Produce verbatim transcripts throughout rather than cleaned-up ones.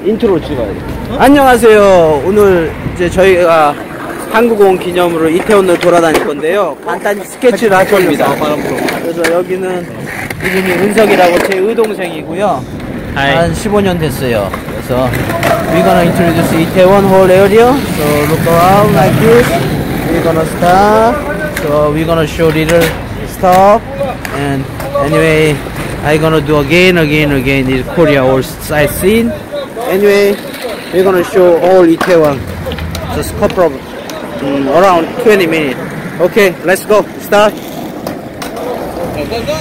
인트로 찍어야 돼. 어? 안녕하세요. 오늘 이제 저희가 한국 온 기념으로 이태원을 돌아다닐 건데요. 간단히 스케치를 할 겁니다. 그래서 여기는 이름이 은석이라고 제 의동생이고요. 한 십오 년 됐어요. 그래서 we're gonna introduce Itaewon whole area. So look around like this. We're gonna start. So we're gonna show little stuff. And anyway, I'm gonna do again, again, again in Korea all sightseeing. Anyway, we're gonna show all Itaewon. Just couple of um, around twenty minutes. Okay, let's go. Start. Go, go, go.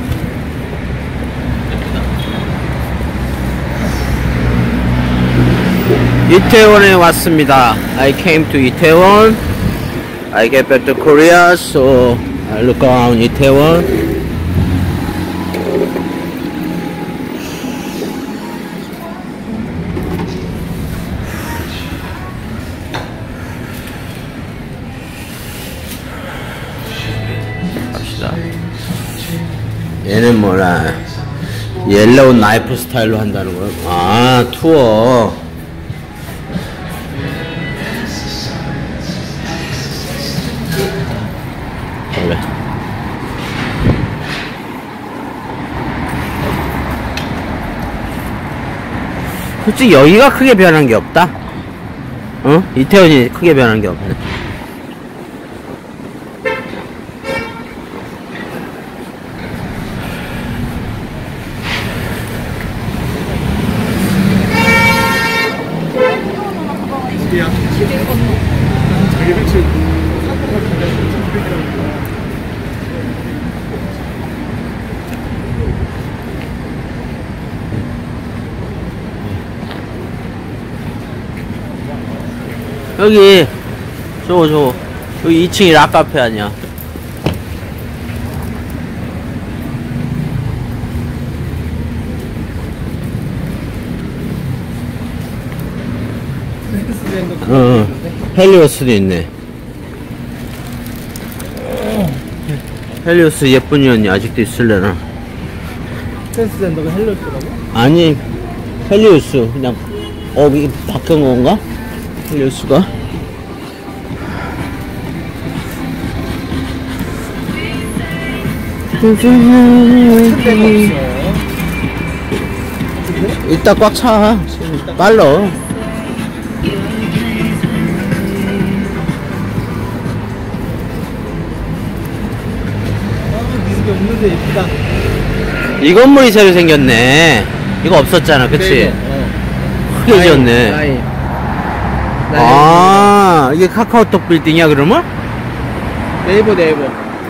이태원에 왔습니다. I came to Itaewon. I get back to Korea, so I look around Itaewon. 갑시다. 얘는 뭐라? 옐로우 나이프 스타일로 한다는 거야? 아, 투어. 그래. 솔직히 여기가 크게 변한 게 없다. 어? 이태원이 크게 변한 게 없네. 여기 저거 저거 여기 이 층이 락카페 아니야? 어, 어. 헬리오스도 있네. 헬리오스 예쁜이 언니 아직도 있을래나? 센스랜드가 헬리오스라고? 아니 헬리오스 그냥 어 이게 바뀐 건가? 헬리오스가? 이따 꽉 차. 빨러. 없는데 예쁘다. 이 건물이 새로 생겼네. 이거 없었잖아, 그치? 어. 크게 지었네. 라인. 라인. 아, 이게 카카오톡 빌딩이야, 그러면? 네이버 네이버.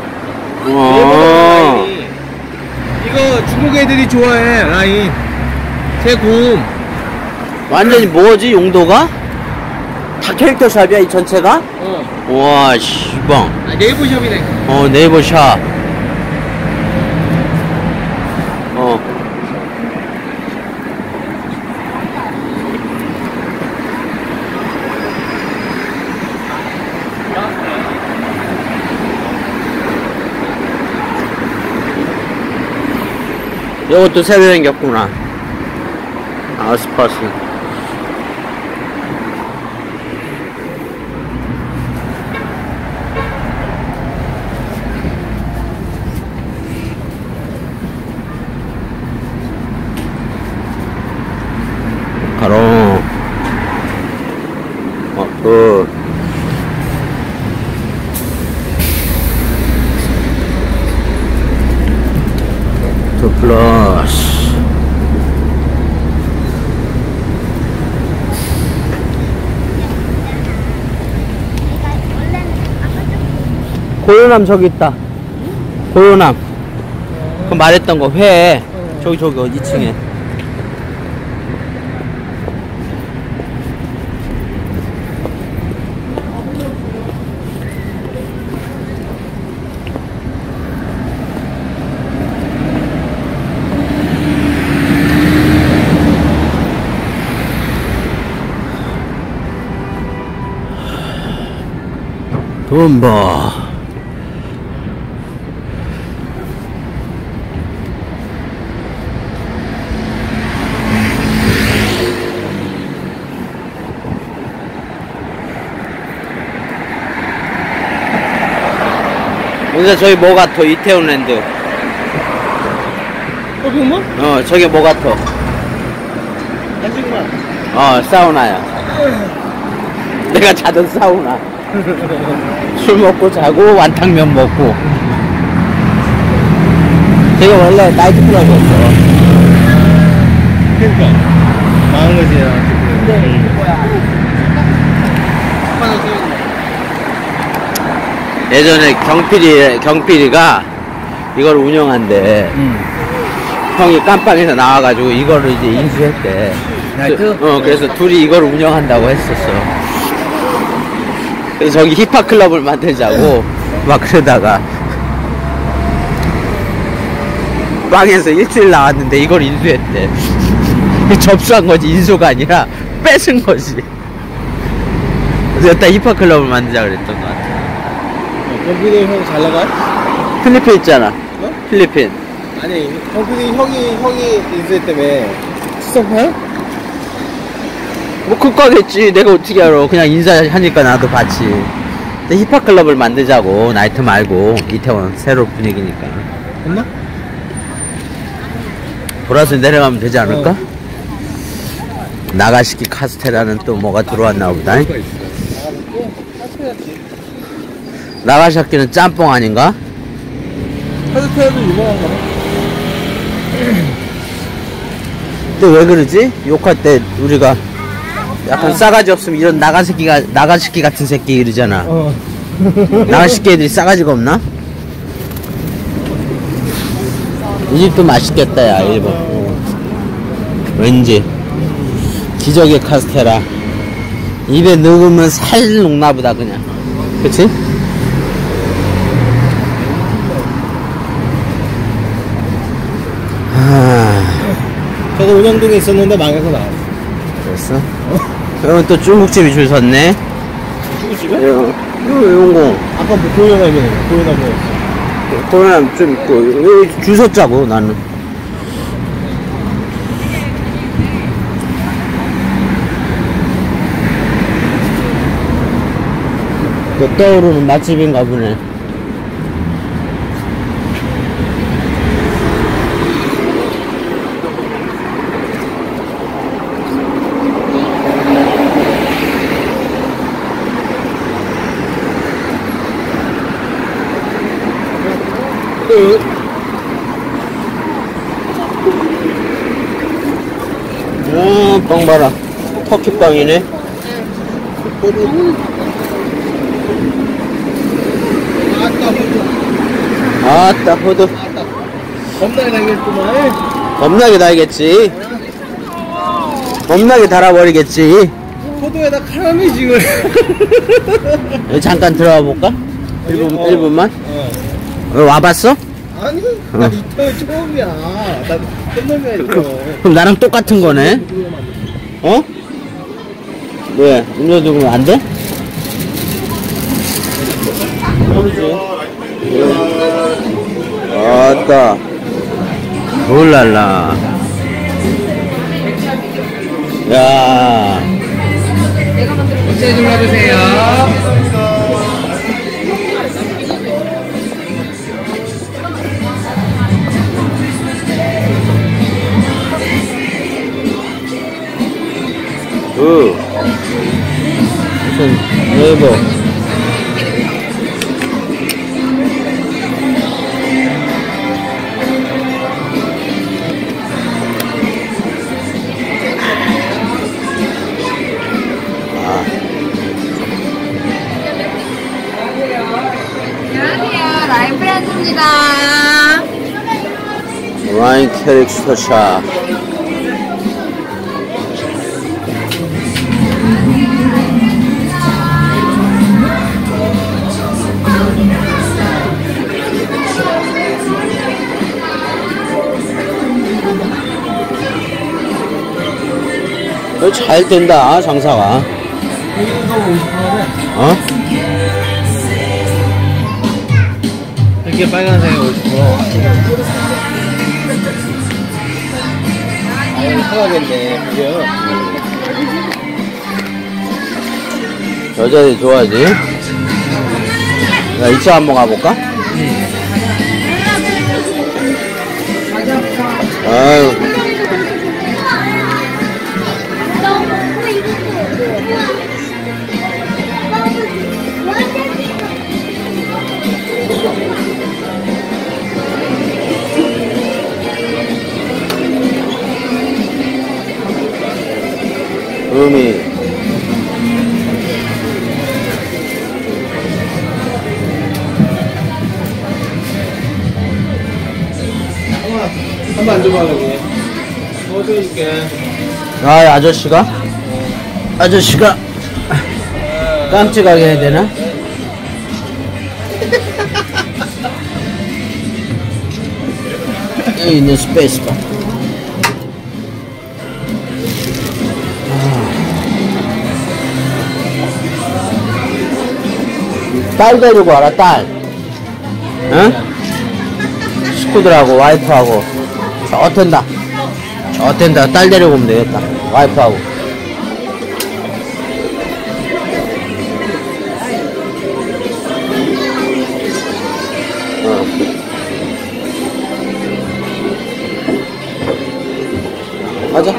와. 라인이. 이거 중국 애들이 좋아해. 라인. 새곰. 완전히 뭐지, 용도가? 다 캐릭터 샵이야, 이 전체가? 어. 와, 씨방. 아, 네이버 샵이네. 어, 네이버 샵. 어. 이것도 새로 생겼구나. 아스파스. 가로. 어, 그. 투 플러스. 고요남 저기 있다. 고요남. 그 말했던 거 회. 저기 저기 이 층에. 돈 봐. 근데 저기 모가토 이태원랜드. 쇼핑몰? 어, 저게 모가토. 한식만. 어, 사우나야. 내가 자던 사우나. 술 먹고 자고 완탕면 먹고. 되게 원래 나이트클럽이었어. 그러니까 망한 거지. 음. 예전에 경필이 경필이가 이걸 운영한대. 응. 형이 깜빵에서 나와가지고 이거를 이제 인수했대. 나이트? 그, 어, 그래서 둘이 이걸 운영한다고 했었어. 그래서 저기 힙합클럽을 만들자고 막 그러다가 빵에서 일주일 나왔는데 이걸 인수했대. 접수한 거지, 인수가 아니라 뺏은 거지. 그래서 여기다 힙합클럽을 만들자 그랬던 것 같아. 경필이 형 잘 나가? 필리핀 있잖아. 어? 필리핀. 아니, 경필이 형이, 형이 인수했다며. 수석파요? 뭐 그거겠지. 내가 어떻게 알아. 그냥 인사하니까 나도 봤지. 근데 힙합클럽을 만들자고. 나이트 말고. 이태원 새로 분위기니까. 됐나? 돌아서 내려가면 되지 않을까? 어. 나가시키 카스테라는 또 뭐가 들어왔나 보다. 나가시키는 짬뽕 아닌가? 카스테라도 유명한 거네. 근데 왜 그러지? 욕할 때 우리가 약간 싸가지 없으면 이런 나가시키가 나가시키 같은 새끼 이러잖아. 어. 나가시키 애들이 싸가지가 없나? 이 집도 맛있겠다, 야, 일본. 어. 왠지. 기적의 카스테라. 입에 넣으면 살 녹나보다, 그냥. 그치? 하... 저도 운영동에 있었는데 망해서 나왔어. 그랬어? 여기 또 중국집이 줄 섰네. 중국집에? 요, 요, 용공. 아까 뭐 고연하면, 고연하면. 그거는 좀 있고, 여기 줄 섰자고, 나는. 또 떠오르는 맛집인가 보네. 음, 빵 봐라. 터키빵이네. 아따, 호두. 겁나게 달겠구만. 겁나게 달겠지. 겁나게 달아버리겠지. 포도에다 카라멜 지금. 여기 잠깐 들어가 볼까? 일 분, 어. 일 분만? 어. 어, 와봤어? 아니, 나 이태원 처음이야. 나 끝놈이야, 이거. 그럼 나랑 똑같은 거네? 어? 왜? 음료수 그러면 안 돼? 아따. 몰랄라. 야. 어째 좀 해주세요. 그 무슨 네이버 안녕하세요. 라이프랜드입니다. 와인 캐릭터 샵. 잘 된다, 장사가. 어? 이렇게 빨간색이 오십 퍼센트. 아유, 사가겠네, 그죠? 여자들이 좋아하지? 야, 이 차 한번 가볼까? 아유. 음이 한번 앉아봐 여기. 도와줄게. 아 아저씨가? 아저씨가 깜찍하게 해야 되나? 여기 있는 스페이스바. 딸 데리고 와라 딸. 응? 식구들하고 와이프하고 저 텐다 저 텐다 딸 데리고 오면 되겠다. 와이프하고. 어. 가자.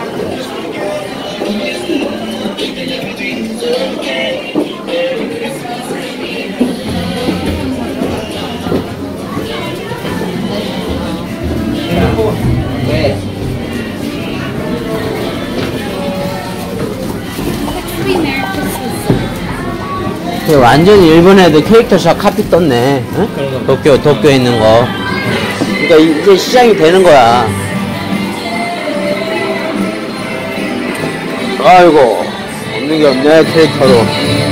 완전히 일본 애들 캐릭터샵 카피 떴네. 응? 도쿄, 도쿄에 있는 거. 그러니까 이제 시장이 되는 거야. 아이고, 없는 게 없네, 캐릭터로.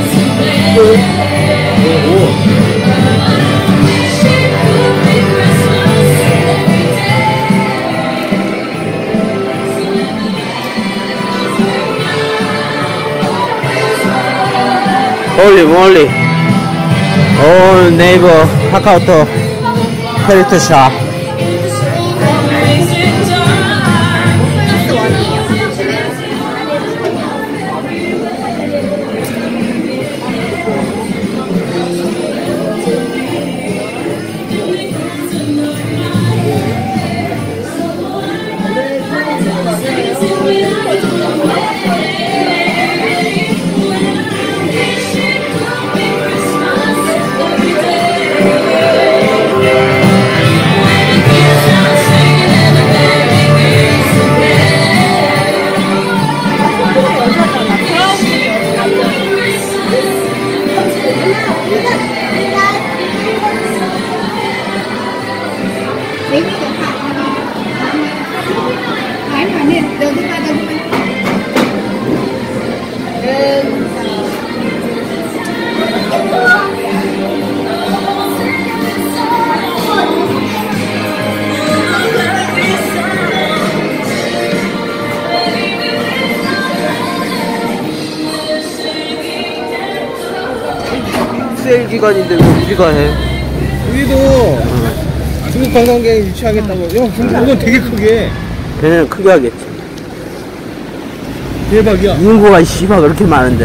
홀리 몰리 올 네이버 카카오톡 캐릭터 샵. 세일 기간인데 왜 우리가 해? 우리도 응. 중국 관광객 유치하겠다고. 야, 중국은 되게 크게. 걔네는 크게 하겠지. 대박이야. 인구가 씨발 그렇게 많은데.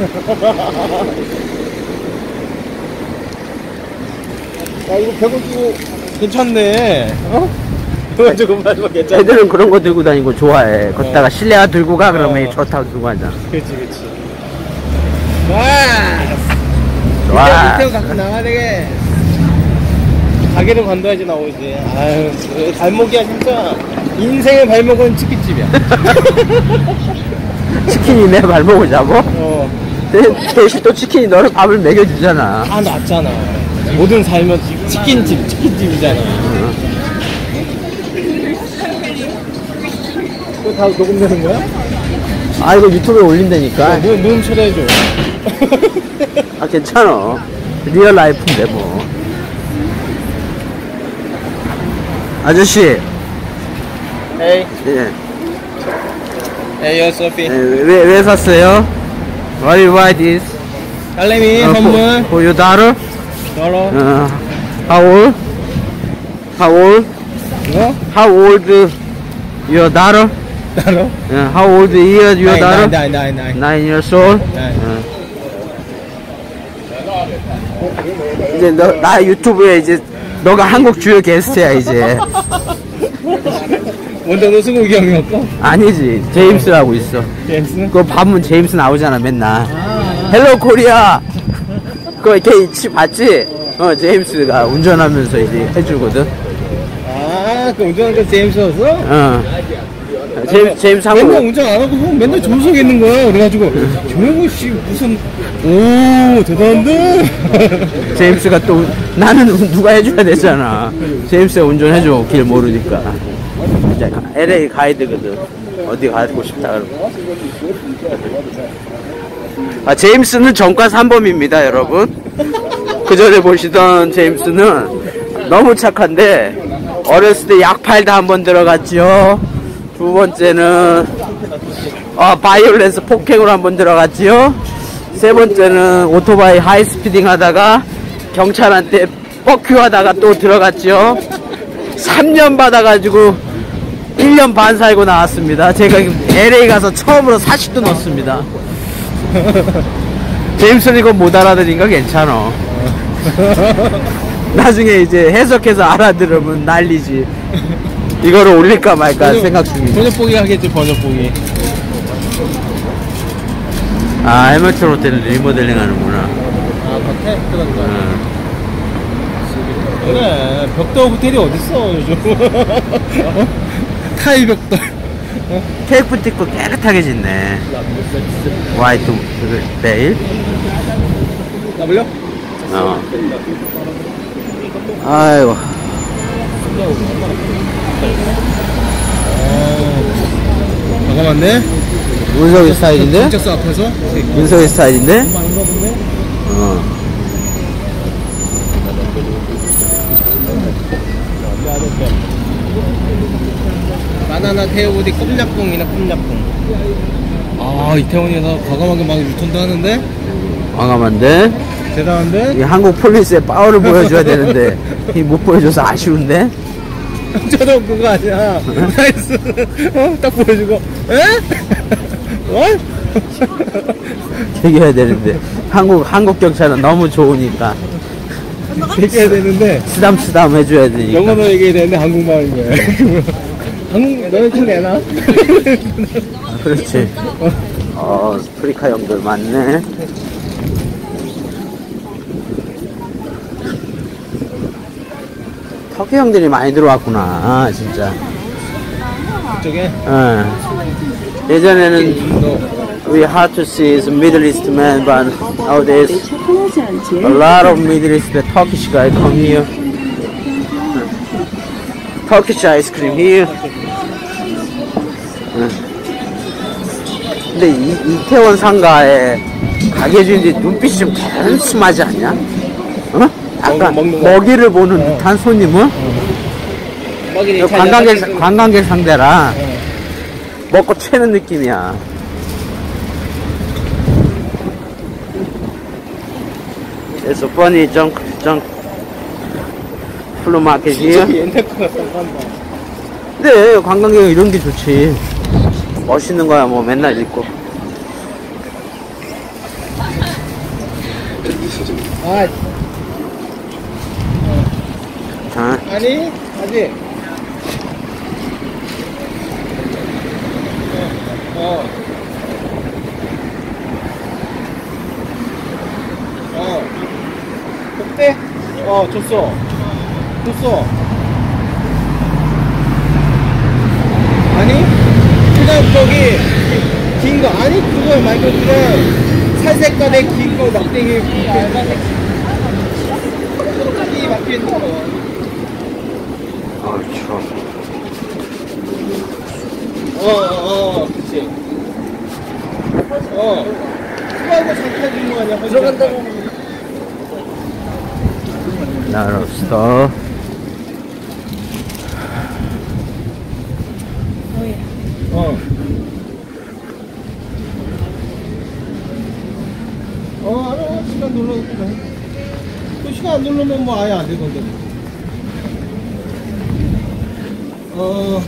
야, 이거 백원 주고 괜찮네. 어? 백원 주고 말고 괜찮네. 애들은 그런 거 들고 다니고 좋아해. 걷다가 실내화 들고 가 그러면 어. 좋다고 들고 가잖아. 그렇지, 그렇지. 와! 와. 밑에 갖고 나가야 되게. 가게를 관둬야지 나오지. 아유, 발목이야, 진짜. 인생의 발목은 치킨집이야. 치킨이 내 발목을 잡어? 어. 대, 대신 또 치킨이 너를 밥을 먹여주잖아. 다 낫잖아. 모든 삶은 치킨집, 치킨집이잖아. 응. 그거 다 녹음되는 거야? 아 이거 유튜브에 올린다니까. 눈, 눈 초대해줘. 아 괜찮아. 리얼 라이프인데 뭐. 아저씨. Hey, 예. hey, you're Sophie. 예, 왜, 왜 샀어요? Why you buy this? 딸내미 어, 선물. for, for your daughter? 열어. Uh, how old? How old? 이거? How old your daughter? 따로? Uh, how old is your daughter? 나이, 나이, 나이. Nine years old. 네. 어. 이제 너, 나 유튜브에 이제 너가 한국 주요 게스트야 이제. 원장도 승욱이 형이 없어? 아니지, 제임스 하고 있어. 제임스? 그거 반문 제임스 나오잖아 맨날. 아, 헬로 코리아. 그거 걔 치 봤지? 어, 제임스가 운전하면서 이제 해주거든. 아, 그 운전한 거 제임스였어? 어. 제임스, 제임스 맨날 한국. 운전 안 하고 형 맨날 조수석에 있는 거야. 그래가지고 조영호 씨 무슨 오 대단한데? 제임스가 또 나는 누가 해줘야 되잖아. 제임스가 운전해줘 길 모르니까. 이제 엘에이 가이드거든. 어디 가고 싶다 그러고. 아, 제임스는 전과 삼 범입니다 여러분. 그 전에 보시던 제임스는 너무 착한데 어렸을 때 약 팔다 한 번 들어갔지요. 두 번째는 어, 바이올렌스 폭행으로 한 번 들어갔지요. 세 번째는 오토바이 하이스피딩 하다가 경찰한테 뻑큐 하다가 또 들어갔죠. 삼 년 받아가지고 일 년 반 살고 나왔습니다. 제가 엘에이 가서 처음으로 사십 도 넣었습니다. 제임스는 이거 못 알아들으니까 괜찮아. 나중에 이제 해석해서 알아들으면 난리지. 이거를 올릴까 말까 번역, 생각 중입니다. 번역보기 하겠지, 번역보기. 아, 해밀턴 호텔은 리모델링 하는구나. 아, 겉에 들어간다. 응. 그래, 벽돌 호텔이 어딨어, 요즘. 타이 벽돌. 테이프 찍고 깨끗하게 짓네. 화이트 베일. W? 어. 아이고. 과가 많네? 문석이 스타일인데? 경찰서 앞에서? 문석이 스타일인데? 많은가 본데? 어. 바나나 태우고디 꼼냥뽕이나 꼼냥뽕. 아, 이태원에서 과감하게 막 유턴도 하는데? 광감한데? 대단한데? 이 한국 폴리스의 파워를 보여줘야 되는데 이 못 보여줘서 아쉬운데? 저도 그거 아니야. 나이스. 어? 딱 보여주고. 에? 어? 얘기해야 되는데 한국 한국 경찰은 너무 좋으니까 얘기해야 되는데 쓰담쓰담 해줘야 되니까. 영어로 얘기해야 되는데 한국말인 거야. 한국 너네 티 내나? 아, 그렇지. 어, 아프리카 형들 많네. 터키 형들이 많이 들어왔구나. 아, 진짜. 이쪽에? 어. 예전에는 we had to see some Middle East man, but nowadays a lot of Middle East Turkish guy come here. Turkish ice cream here. 응. 근데 이, 이태원 상가에 가게 주인들이 눈빛이 좀 다른 심하지 않냐? 어? 약간 먹는 거. 먹이를 보는 어. 듯한 손님은? 먹이는 관광객, 관광객 상대라 먹고 채는 느낌이야. It's a funny junk, junk flea market here. 옛날 거 같다. 근데 관광객은 이런 게 좋지. 멋있는 거야 뭐 맨날 입고. 아, 자, 아니, 아직. 어. 어. 그때? 어, 줬어. 줬어. 아니? 그냥 거기, 긴 거, 아니, 그거 말고 그냥 살색깔의 긴 거 막대기. 이 막혀 있는 거. 아 추워. 어, 어, 어, 그치. 어. 수고하고 잠깐 주는 거 아니야? 들어간다고. 나로스터. 어. 어, 알아. 시간 눌러도 돼. 그 시간 안 누르면 뭐 아예 안 되거든. 어.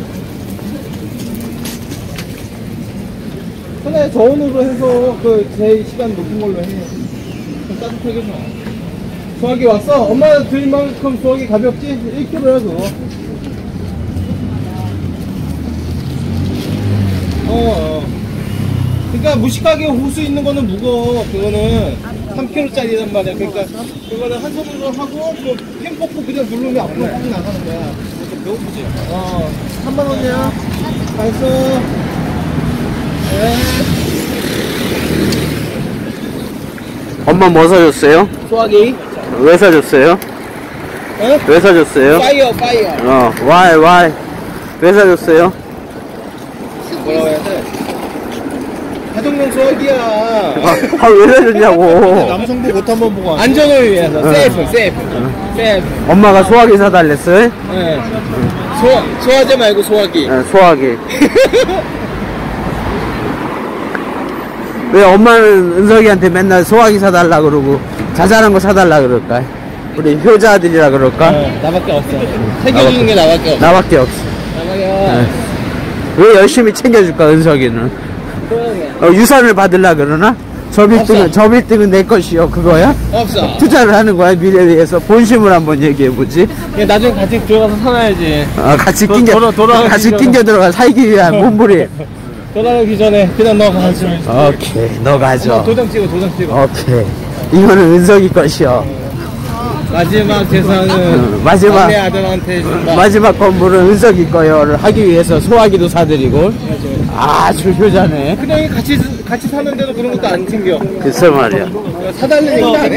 하나에 저온으로 해서 그 제일 시간 높은 걸로 해. 좀 따뜻하게 줘. 소화기 왔어? 엄마 드릴 만큼 소화기 가볍지? 일 킬로그램야 그거. 어, 어. 그러니까 무식하게 호수 있는 거는 무거워. 그거는 삼 킬로그램짜리란 말이야. 그러니까 그거는 한 손으로 하고 그펜 뽑고 그냥 누르면 앞으로 확 나가는 거야. 배고프지? 어. 삼만 원이야. 맛있어. 네. 엄마 뭐 사줬어요? 소화기. 왜 사줬어요? 어? 왜 사줬어요? 파이어, 파이어. 어, why, why? 왜 사줬어요? 뭐라고 해야 돼? 가정용 소화기야. 아, 왜 사줬냐고. 남성부 옷 한번 보고 왔어. 안전을 위해서. 어. 세이프, 세이프. 세이프. 엄마가 소화기 사달랬어요? 네. 소, 소화제 말고 소화기. 네, 소화기. 왜 엄마는 은석이한테 맨날 소화기 사달라 그러고 자잘한 거 사달라 그럴까? 우리 효자들이라 그럴까? 어, 나밖에 없어. 챙겨주는 게 나밖에 없어. 나밖에 없어. 나밖에 네. 없어. 왜 열심히 챙겨줄까, 은석이는? 소화기. 어, 유산을 받으려 그러나? 저 빌딩은, 없어. 저 빌딩은 내 것이요, 그거야? 없어. 투자를 하는 거야, 미래에 위해서. 본심을 한번 얘기해보지. 야, 나중에 같이 들어가서 살아야지. 어, 같이 도- 낑겨, 돌아- 돌아가기 같이 전에. 낑겨 들어가 살기 위한 몸부림. 돌아가기 전에 그냥 너 가지. 오케이, 너 가져. 도장 찍어, 도장 찍어. 오케이. 이거는 은석이 것이요. 마지막 재산은 어, 마지막- 막내 아들한테 준다. 마지막 건물은 은석이 거요를 하기 위해서 소화기도 사드리고. 아주 효자네. 그냥 같이 같이 사는데도 그런 것도 안 챙겨. 글쎄 말이야. 사달라는 얘기 안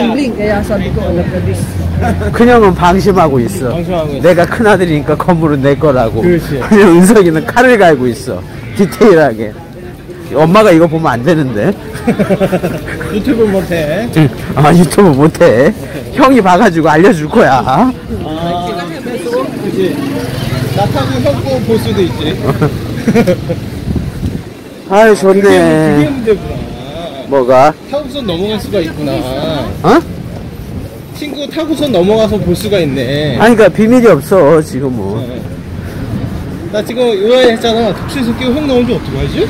해. 큰형은 방심하고 있어. 방심하고 있어. 내가 큰아들이니까 건물은 내 거라고. 그렇지. 그냥 은석이는 칼을 갈고 있어. 디테일하게. 엄마가 이거 보면 안 되는데. 유튜브 못해. 아, 유튜브 못해. 형이 봐가지고 알려줄 거야. 아, 그치. 나 타고 형거 볼 수도 있지. 아유, 그게, 그게 좋네. 문제구나. 뭐가? 타고선 넘어갈 수가 있구나. 어? 친구 타고선 넘어가서 볼 수가 있네. 아니, 그니까 비밀이 없어, 지금 뭐. 어. 나 지금 의아해 했잖아. 특수에서 끼고 형 나온 줄 어떡하지?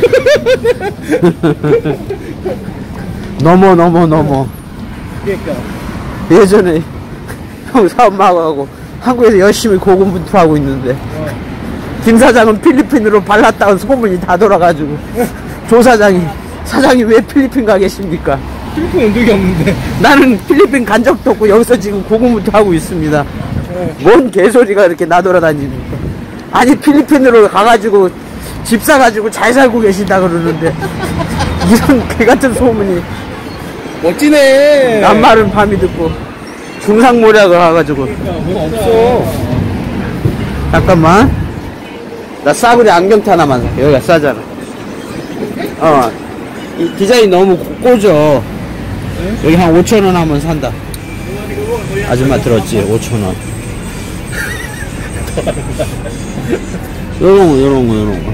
넘어, 넘어, 넘어. 그러니까. 예전에 형 사업하고 한국에서 열심히 고군분투하고 있는데 어. 김 사장은 필리핀으로 발랐다는 소문이 다 돌아가지고 조 사장이 사장이 왜 필리핀 가 계십니까? 필리핀 온 적이 없는데. 나는 필리핀 간 적도 없고 여기서 지금 고군분투하고 있습니다. 뭔 개소리가 이렇게 나돌아다닙니까? 아니 필리핀으로 가가지고 집 사가지고 잘 살고 계신다 그러는데 이런 개같은 소문이 멋지네. 남말은 밤이 듣고 중상모략을 가가지고 뭐 없어. 잠깐만. 나 싸구려 안경테 하나만 살게. 여기가 싸잖아. 어. 이 디자인 너무 꽂어. 여기 한 오천 원 하면 산다. 아줌마 들었지? 오천 원. 요런 거, 요런 거, 요런 거.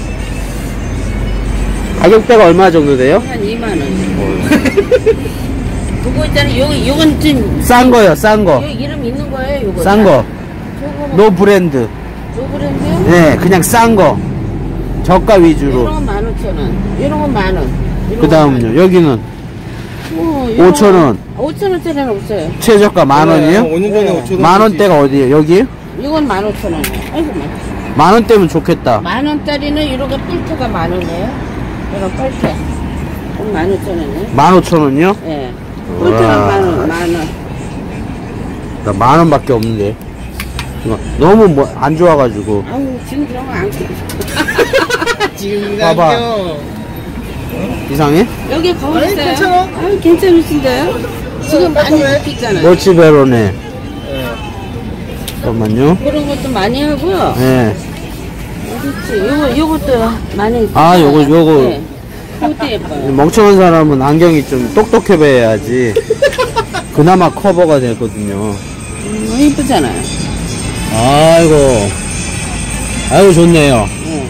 가격대가 얼마 정도 돼요? 한 이만 원. 그거 있잖아. 요거 요건 좀 싼 거요, 싼 거. 요 이름 있는 거예요. 요거. 싼 거. 저거 노 브랜드. 요 브랜드요? 네, 그냥 싼 거. 저가 이런 위주로. 건 만 오천 원. 이런 건 만 원. 그 다음은요, 여기는 오천 원. 오천 원짜리는 없어요. 최저가 만 원이에요? 오 년 전에 오천 원. 만 원대가 어디에요? 여기? 이건 만 오천 원. 아이고 만. 만 원대면 좋겠다. 만 원짜리는 이렇게 뿔트가 만 원이에요. 이런 뿔트. 그럼 만 오천 원이에요. 만 오천 원이요? 예. 뿔트는 와. 만 원, 만 원. 나 만 원밖에 없는데. 이거 너무 뭐 안 좋아가지고. 아우 지금 그런 거안 껴. 지금 봐봐. 안경. 이상해? 여기 거울 아니, 있어요. 괜찮아. 아, 괜찮으신데요? 지금 많이 깔끔해. 입히잖아요. 모치베로네. 네. 잠깐만요. 그런 것도 많이 하고요. 네. 그렇지. 요거, 요것도 많이 입히잖아요. 아, 요거, 요거. 네. 그것도 예뻐요. 멍청한 사람은 안경이 좀 똑똑해 보여야지. 그나마 커버가 되거든요. 음, 이쁘잖아요. 아이고. 아이고, 좋네요. 예.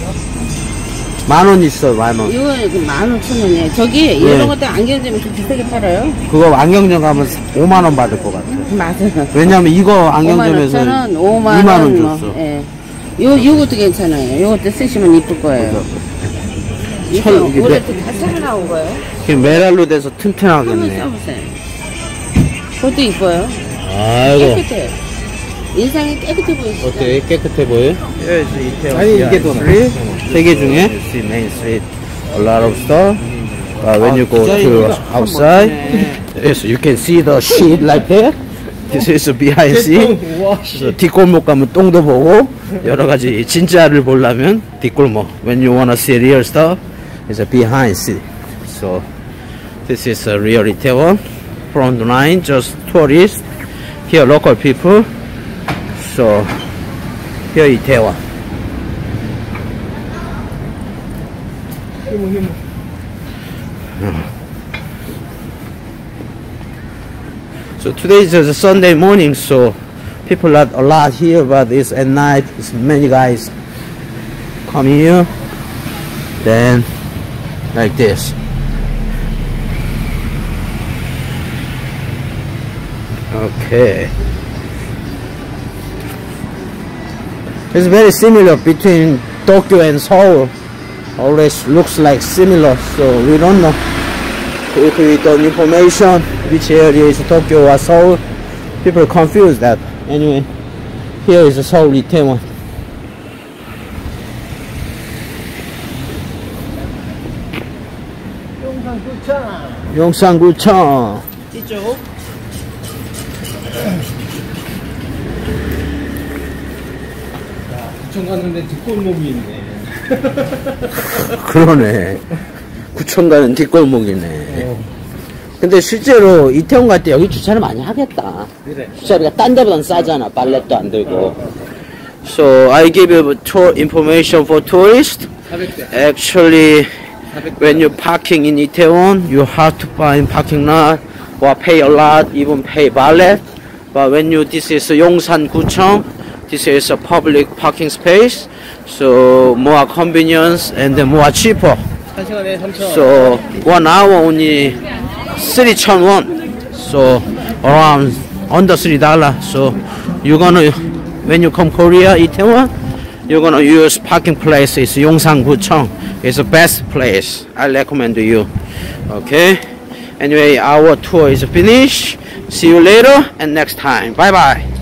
만 원 있어, 만 원. 이거 만 오천 원이에요. 저기, 예. 이런 것도 안경점이 좀 비싸게 팔아요. 그거 안경점 가면 오만 원 받을 것 같아. 맞아요. 왜냐면 이거 안경점에서 오만 오천 원, 오만 이만 원 원, 뭐, 줬어. 예. 요, 요것도 괜찮아요. 요것도 쓰시면 이쁠 거예요. 이거 철, 이게 올해 매- 다 새로 나온 거예요. 이게 메랄로 돼서 한번 튼튼하겠네. 써보세요. 그것도 이뻐요. 아이고. 깨끗해. 인상이 깨끗해 보이시죠? 어때? 깨끗해 보여? 이태원. 아니, 이게 더 나아. 세개 중에? You see main street, a lot of stuff. But when you go to outside, yes, you can see the sheet like that. This is behind scene. So, 뒷골목 가면 똥도 보고 여러 가지 진짜를 보려면 뒷골목. When you wanna see real stuff, it's a behind scene. So this is a real Itaewon. Front line, just tourists. Here local people. So here Itaewon. 힘을 힘을. So today is a Sunday morning, so people not a lot here, but it's at night. It's many guys come here. Then like this. Okay. It's very similar between Tokyo and Seoul. Always looks like similar, so we don't know if we don't information which area is Tokyo or Seoul. People confuse that. Anyway, here is Seoul Itaewon. 용산구청. 용산구청. 이쪽. 구청 갔는데 뒷골목이 있네. 그러네. 구청 가는 뒷골목이네. 근데 실제로 이태원 갈 때 여기 주차를 많이 하겠다. 그래. 주차비가 딴 데보단 싸잖아. 발렛도 안 들고. So I give you tour information for tourists. 사백 대. Actually, when you parking in Itaewon, you have to find parking lot or pay a lot, even pay ballet. But when you this is Yongsan-gucheong, this is a public parking space, so more convenience and more cheaper. 한 시간에 삼천 원. So one hour only three thousand won. So around under three dollars. So you're gonna when you come Korea, Itaewon, you're gonna use parking place is Yongsan-gucheong. It's the best place. I recommend to you. Okay. Anyway, our tour is finished. See you later and next time. Bye bye.